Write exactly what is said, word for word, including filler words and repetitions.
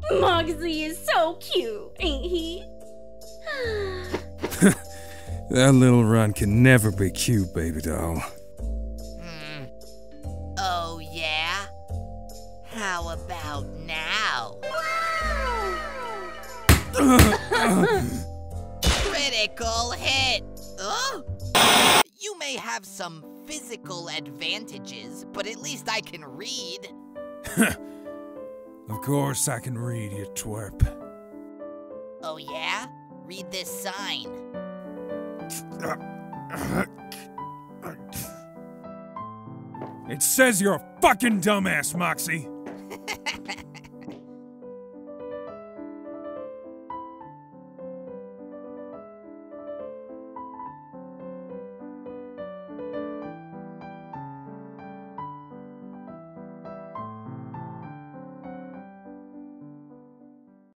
Moxxie is so cute, ain't he? That little runt can never be cute, baby doll. Hmm. Oh, yeah? How about now? Critical hit! Oh. You may have some physical advantages, but at least I can read. Of course I can read, you twerp. Oh yeah? Read this sign. It says you're a fucking dumbass, Moxxie.